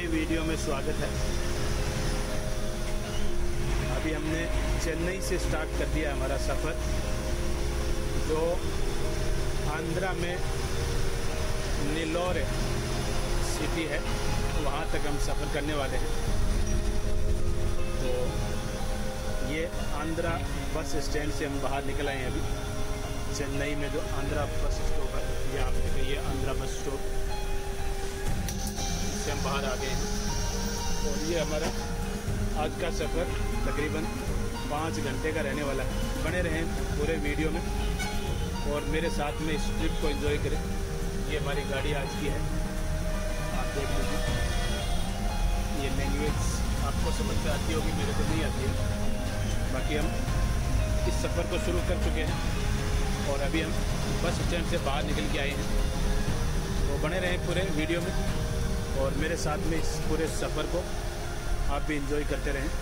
नई वीडियो में स्वागत है। अभी हमने चेन्नई से स्टार्ट कर दिया हमारा सफ़र, जो आंध्रा में नेल्लोरे सिटी है, वहाँ तक हम सफ़र करने वाले हैं। तो ये आंध्रा बस स्टैंड से हम बाहर निकल आए हैं अभी। चेन्नई में जो आंध्रा बस स्टॉप है, यहाँ पे ये आंध्रा बस स्टॉप से हम बाहर आ गए हैं। और ये हमारा आज का सफ़र तकरीबन 5 घंटे का रहने वाला है। बने रहें पूरे वीडियो में और मेरे साथ में इस ट्रिप को एंजॉय करें। ये हमारी गाड़ी आज की है, आप देख लीजिए। ये लैंग्वेज आपको समझ में आती होगी, मेरे को नहीं आती है। बाकी हम इस सफ़र को शुरू कर चुके हैं और अभी हम बस स्टैंड से बाहर निकल के आए हैं। तो बने रहें पूरे वीडियो में और मेरे साथ में इस पूरे सफ़र को आप भी एंजॉय करते रहें।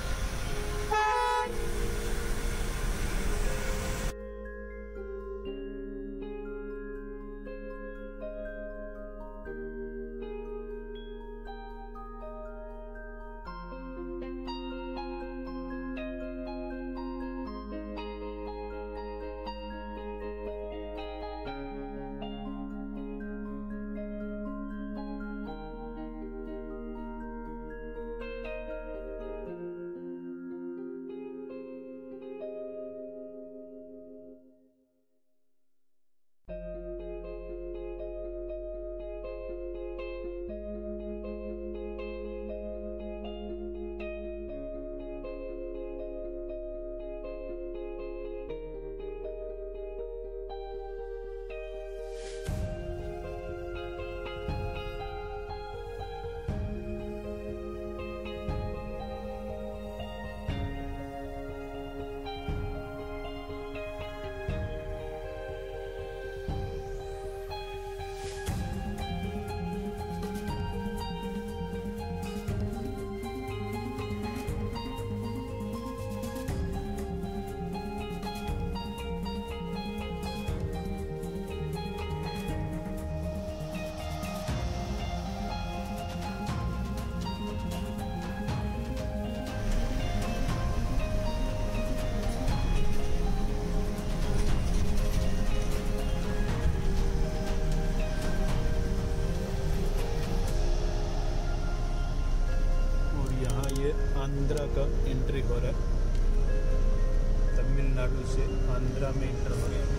आंध्रा का एंट्री हो रहा है, तमिलनाडु से आंध्रा में एंटर हो रहा है।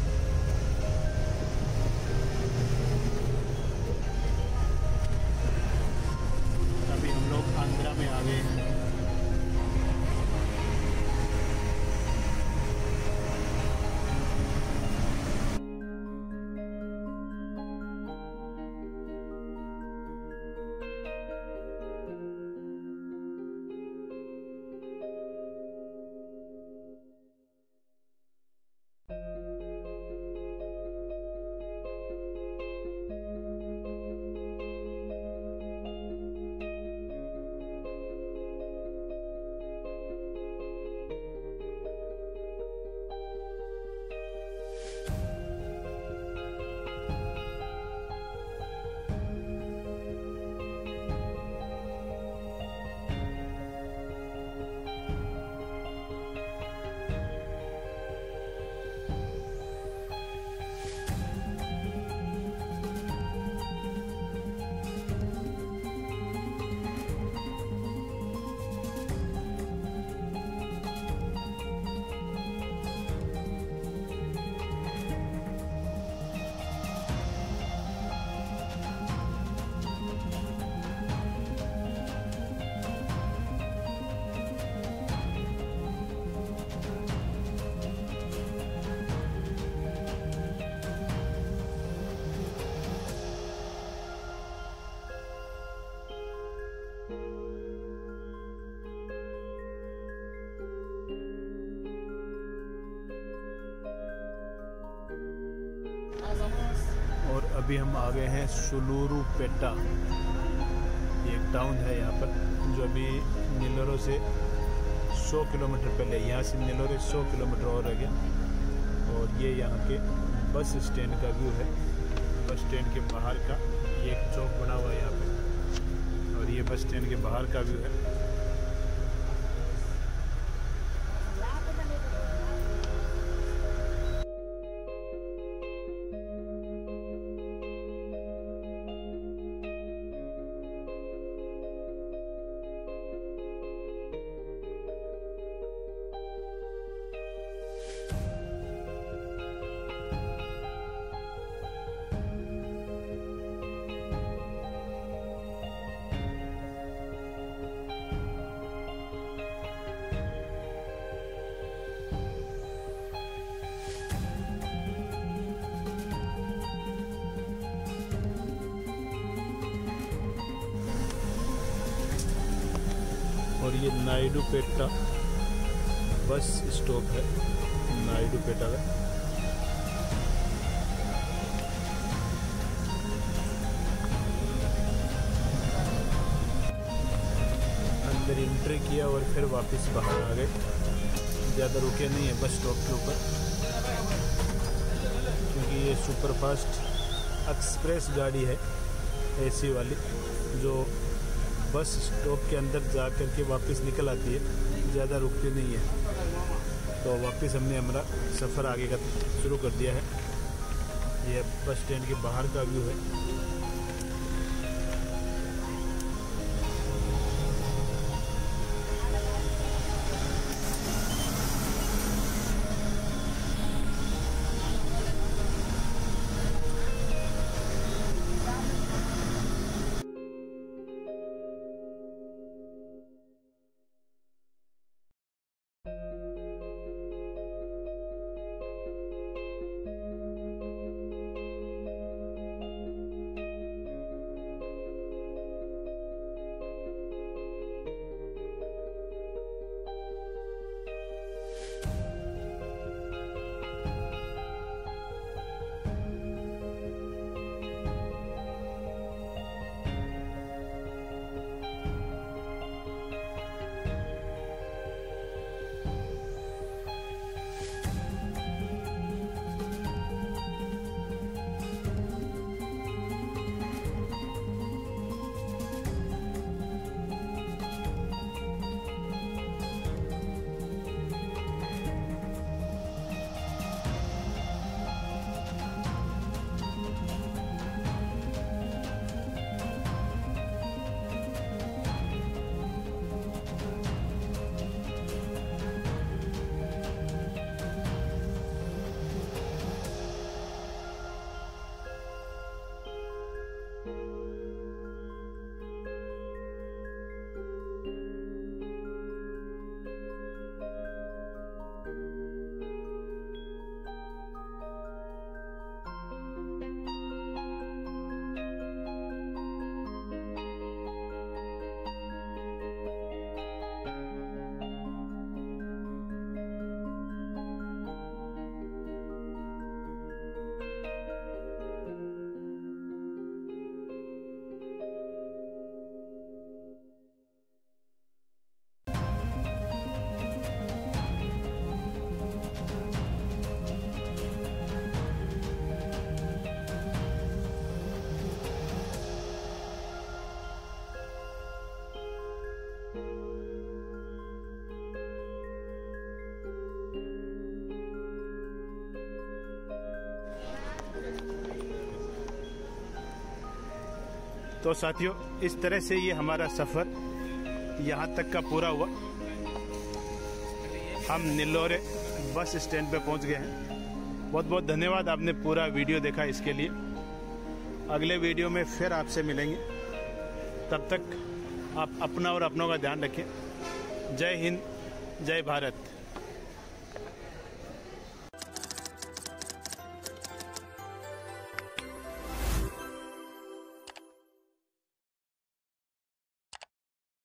अभी हम लोग आंध्रा में आ गए हैं। और अभी हम आ गए हैं सुलूरुपेटा। ये एक टाउन है यहाँ पर, जो अभी नेल्लोरे से 100 किलोमीटर पहले, यहाँ से नेल्लोरे 100 किलोमीटर और रह गया। और ये यहाँ के बस स्टैंड का व्यू है। बस स्टैंड के बाहर का ये एक चौक बना हुआ है यहाँ पे, और ये बस स्टैंड के बाहर का व्यू है। और ये नायडूपेटा बस स्टॉप है, नायडूपेटा का। अंदर एंट्री किया और फिर वापस बाहर आ गए। ज़्यादा रुके नहीं है बस स्टॉप के ऊपर, क्योंकि ये सुपरफास्ट एक्सप्रेस गाड़ी है एसी वाली, जो बस स्टॉप के अंदर जा कर के वापस निकल आती है, ज़्यादा रुकती नहीं है। तो वापस हमने हमारा सफ़र आगे का शुरू कर दिया है। ये बस स्टैंड के बाहर का व्यू है। तो साथियों, इस तरह से ये हमारा सफ़र यहाँ तक का पूरा हुआ। हम निल्लोरे बस स्टैंड पे पहुँच गए हैं। बहुत बहुत धन्यवाद, आपने पूरा वीडियो देखा इसके लिए। अगले वीडियो में फिर आपसे मिलेंगे, तब तक आप अपना और अपनों का ध्यान रखें। जय हिंद, जय भारत।